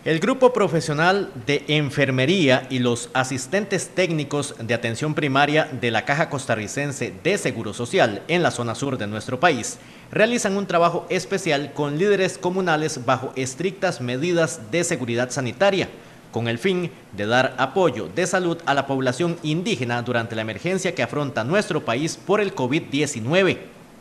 El grupo profesional de enfermería y los asistentes técnicos de atención primaria de la Caja Costarricense de Seguro Social en la zona sur de nuestro país realizan un trabajo especial con líderes comunales bajo estrictas medidas de seguridad sanitaria, con el fin de dar apoyo de salud a la población indígena durante la emergencia que afronta nuestro país por el COVID-19.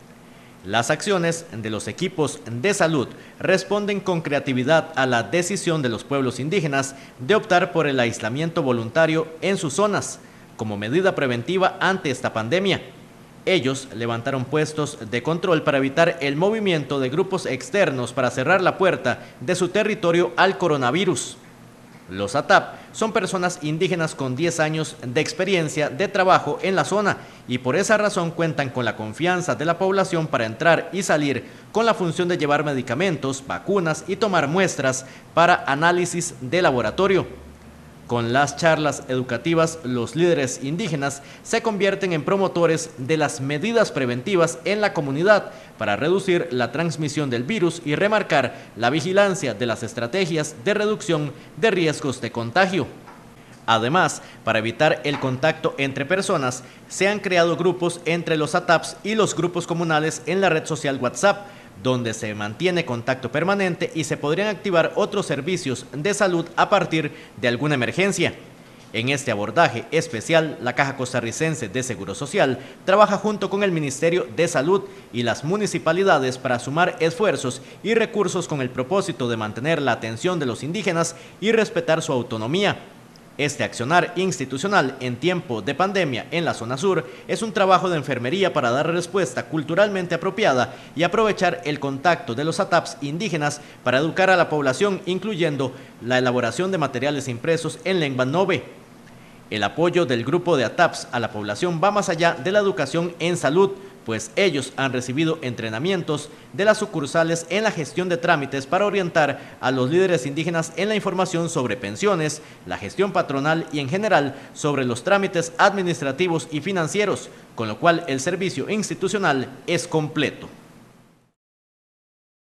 Las acciones de los equipos de salud responden con creatividad a la decisión de los pueblos indígenas de optar por el aislamiento voluntario en sus zonas, como medida preventiva ante esta pandemia. Ellos levantaron puestos de control para evitar el movimiento de grupos externos para cerrar la puerta de su territorio al coronavirus. Los ATAP son personas indígenas con 10 años de experiencia de trabajo en la zona y por esa razón cuentan con la confianza de la población para entrar y salir con la función de llevar medicamentos, vacunas y tomar muestras para análisis de laboratorio. Con las charlas educativas, los líderes indígenas se convierten en promotores de las medidas preventivas en la comunidad para reducir la transmisión del virus y remarcar la vigilancia de las estrategias de reducción de riesgos de contagio. Además, para evitar el contacto entre personas, se han creado grupos entre los ATAPs y los grupos comunales en la red social WhatsApp, donde se mantiene contacto permanente y se podrían activar otros servicios de salud a partir de alguna emergencia. En este abordaje especial, la Caja Costarricense de Seguro Social trabaja junto con el Ministerio de Salud y las municipalidades para sumar esfuerzos y recursos con el propósito de mantener la atención de los indígenas y respetar su autonomía. Este accionar institucional en tiempo de pandemia en la zona sur es un trabajo de enfermería para dar respuesta culturalmente apropiada y aprovechar el contacto de los ATAPs indígenas para educar a la población, incluyendo la elaboración de materiales impresos en lengua nobe. El apoyo del grupo de ATAPs a la población va más allá de la educación en salud, pues ellos han recibido entrenamientos de las sucursales en la gestión de trámites para orientar a los líderes indígenas en la información sobre pensiones, la gestión patronal y en general sobre los trámites administrativos y financieros, con lo cual el servicio institucional es completo.